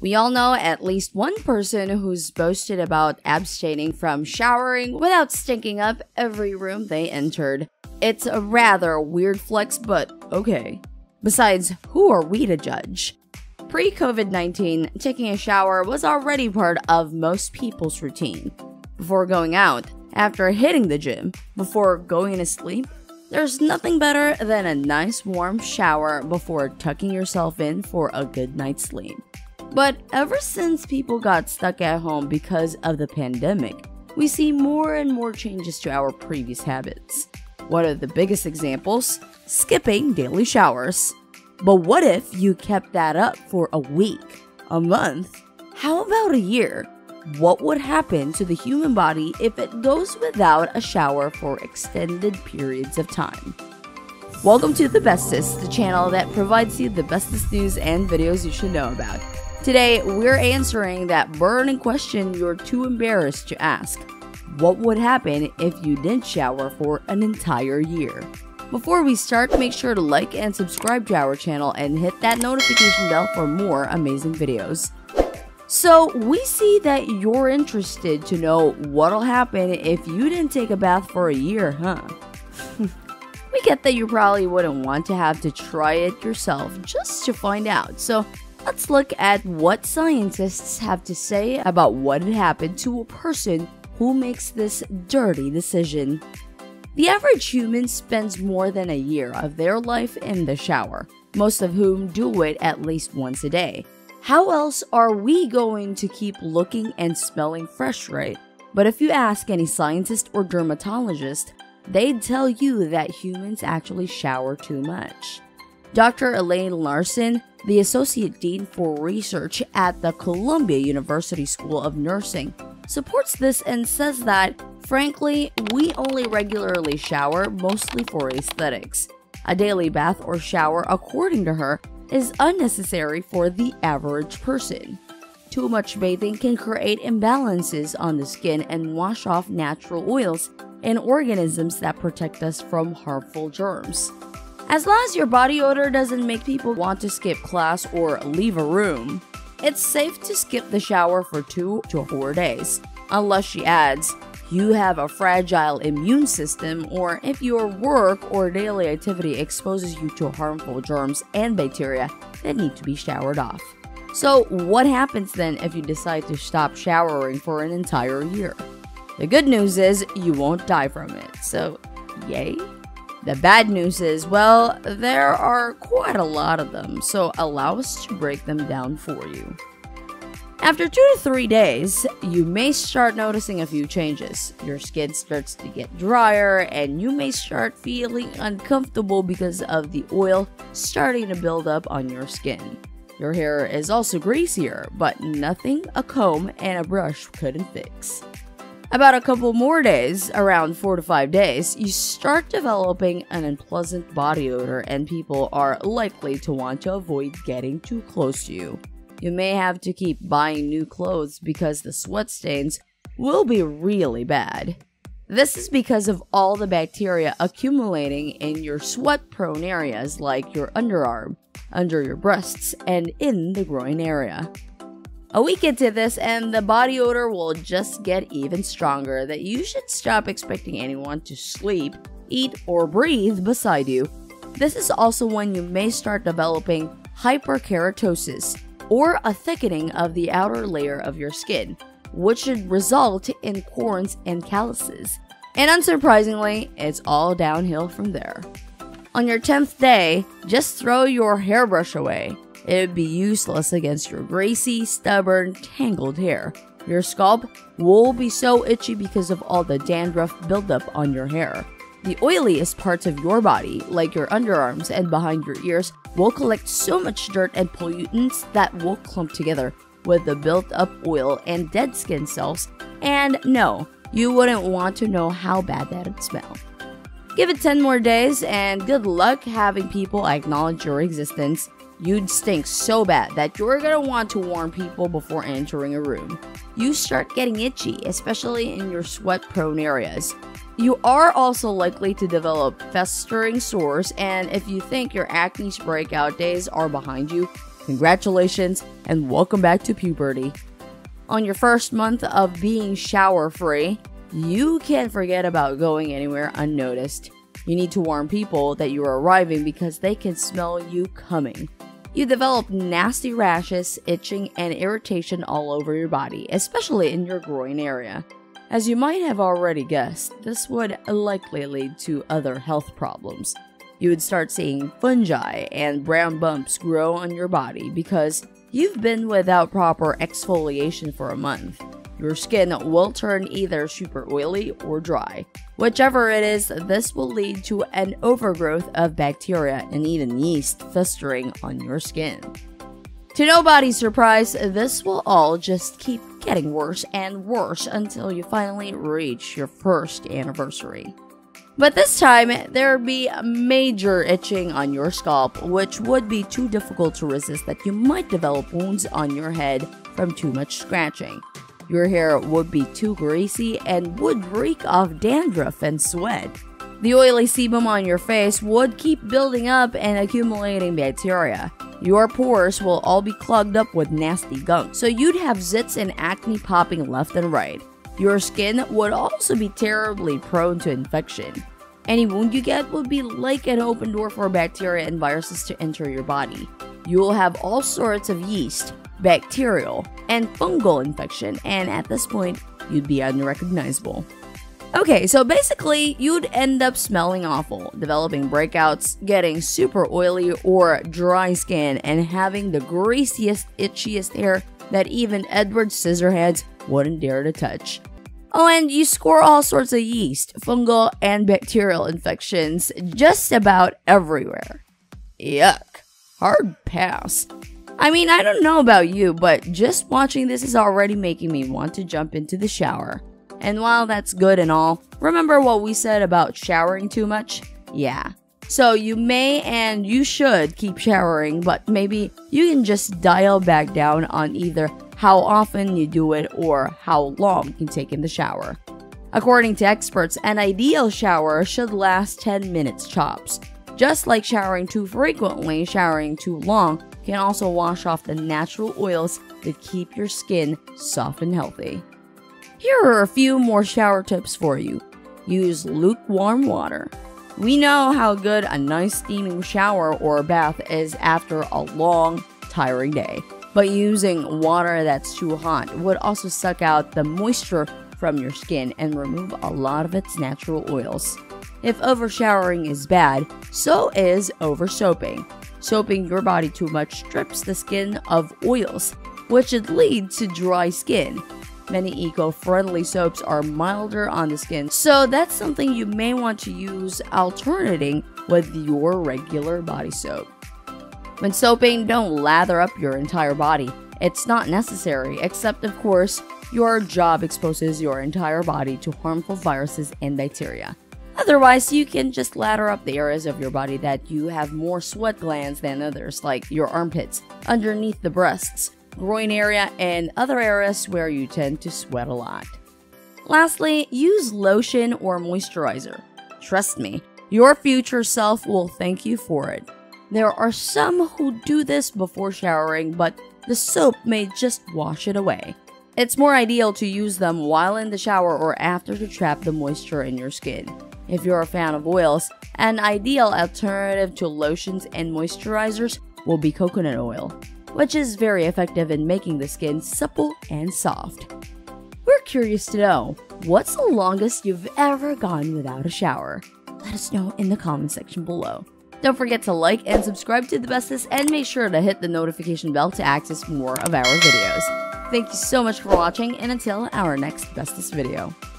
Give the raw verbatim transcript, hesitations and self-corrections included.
We all know at least one person who's boasted about abstaining from showering without stinking up every room they entered. It's a rather weird flex, but okay. Besides, who are we to judge? Pre-COVID nineteen, taking a shower was already part of most people's routine. Before going out, after hitting the gym, before going to sleep, there's nothing better than a nice warm shower before tucking yourself in for a good night's sleep. But ever since people got stuck at home because of the pandemic, we see more and more changes to our previous habits. One of the biggest examples, skipping daily showers. But what if you kept that up for a week, a month, how about a year? What would happen to the human body if it goes without a shower for extended periods of time? Welcome to The Bestest, the channel that provides you the bestest news and videos you should know about. Today, we're answering that burning question you're too embarrassed to ask. What would happen if you didn't shower for an entire year? Before we start, make sure to like and subscribe to our channel and hit that notification bell for more amazing videos. So, we see that you're interested to know what'll happen if you didn't take a bath for a year, huh? We get that you probably wouldn't want to have to try it yourself just to find out, so let's look at what scientists have to say about what had happened to a person who makes this dirty decision. The average human spends more than a year of their life in the shower, most of whom do it at least once a day. How else are we going to keep looking and smelling fresh, right? But if you ask any scientist or dermatologist, they'd tell you that humans actually shower too much. Doctor Elaine Larson, the Associate Dean for Research at the Columbia University School of Nursing, supports this and says that, frankly, we only regularly shower mostly for aesthetics. A daily bath or shower, according to her, is unnecessary for the average person. Too much bathing can create imbalances on the skin and wash off natural oils and organisms that protect us from harmful germs. As long as your body odor doesn't make people want to skip class or leave a room, it's safe to skip the shower for two to four days. Unless, she adds, you have a fragile immune system, or if your work or daily activity exposes you to harmful germs and bacteria that need to be showered off. So what happens then if you decide to stop showering for an entire year? The good news is you won't die from it, so yay. The bad news is, well, there are quite a lot of them, so allow us to break them down for you. After two to three days, you may start noticing a few changes. Your skin starts to get drier, and you may start feeling uncomfortable because of the oil starting to build up on your skin. Your hair is also greasier, but nothing a comb and a brush couldn't fix. About a couple more days, around four to five days, you start developing an unpleasant body odor, and people are likely to want to avoid getting too close to you. You may have to keep buying new clothes because the sweat stains will be really bad. This is because of all the bacteria accumulating in your sweat-prone areas like your underarm, under your breasts, and in the groin area. A week into this, and the body odor will just get even stronger that you should stop expecting anyone to sleep, eat, or breathe beside you. This is also when you may start developing hyperkeratosis, or a thickening of the outer layer of your skin, which should result in corns and calluses. And unsurprisingly, it's all downhill from there. On your tenth day, just throw your hairbrush away. It would be useless against your greasy, stubborn, tangled hair. Your scalp will be so itchy because of all the dandruff buildup on your hair. The oiliest parts of your body, like your underarms and behind your ears, will collect so much dirt and pollutants that will clump together with the built-up oil and dead skin cells, and no, you wouldn't want to know how bad that'd smell. Give it ten more days, and good luck having people acknowledge your existence. You'd stink so bad that you're gonna want to warn people before entering a room. You start getting itchy, especially in your sweat-prone areas. You are also likely to develop festering sores, and if you think your acne's breakout days are behind you, Congratulations and welcome back to puberty. On your first month of being shower-free, you can't forget about going anywhere unnoticed. You need to warn people that you are arriving because they can smell you coming. You develop nasty rashes, itching, and irritation all over your body, especially in your groin area. As you might have already guessed, this would likely lead to other health problems. You would start seeing fungi and brown bumps grow on your body because you've been without proper exfoliation for a month. Your skin will turn either super oily or dry. Whichever it is, this will lead to an overgrowth of bacteria and even yeast festering on your skin. To nobody's surprise, this will all just keep getting worse and worse until you finally reach your first anniversary. But this time, there would be major itching on your scalp, which would be too difficult to resist that you might develop wounds on your head from too much scratching. Your hair would be too greasy and would reek of dandruff and sweat. The oily sebum on your face would keep building up and accumulating bacteria. Your pores will all be clogged up with nasty gunk, so you'd have zits and acne popping left and right. Your skin would also be terribly prone to infection. Any wound you get would be like an open door for bacteria and viruses to enter your body. You will have all sorts of yeast, bacterial, and fungal infection, and at this point, you'd be unrecognizable. Okay, so basically, you'd end up smelling awful, developing breakouts, getting super oily or dry skin, and having the greasiest, itchiest hair that even Edward Scissorhands wouldn't dare to touch. Oh, and you score all sorts of yeast, fungal, and bacterial infections just about everywhere. Yuck. Hard pass. I mean, I don't know about you, but just watching this is already making me want to jump into the shower. And while that's good and all, remember what we said about showering too much? Yeah. So you may and you should keep showering, but maybe you can just dial back down on either how often you do it or how long you can take in the shower. According to experts, an ideal shower should last ten minutes tops. Just like showering too frequently, showering too long can also wash off the natural oils that keep your skin soft and healthy. Here are a few more shower tips for you. Use lukewarm water. We know how good a nice steaming shower or bath is after a long, tiring day. But using water that's too hot would also suck out the moisture from your skin and remove a lot of its natural oils. If overshowering is bad, so is over-soaping. Soaping your body too much strips the skin of oils, which would lead to dry skin. Many eco-friendly soaps are milder on the skin, so that's something you may want to use alternating with your regular body soap. When soaping, don't lather up your entire body. It's not necessary, except of course, your job exposes your entire body to harmful viruses and bacteria. Otherwise, you can just lather up the areas of your body that you have more sweat glands than others, like your armpits, underneath the breasts, groin area, and other areas where you tend to sweat a lot. Lastly, use lotion or moisturizer. Trust me, your future self will thank you for it. There are some who do this before showering, but the soap may just wash it away. It's more ideal to use them while in the shower or after to trap the moisture in your skin. If you're a fan of oils, an ideal alternative to lotions and moisturizers will be coconut oil, which is very effective in making the skin supple and soft. We're curious to know, what's the longest you've ever gone without a shower? Let us know in the comment section below. Don't forget to like and subscribe to The Bestest and make sure to hit the notification bell to access more of our videos. Thank you so much for watching, and until our next Bestest video.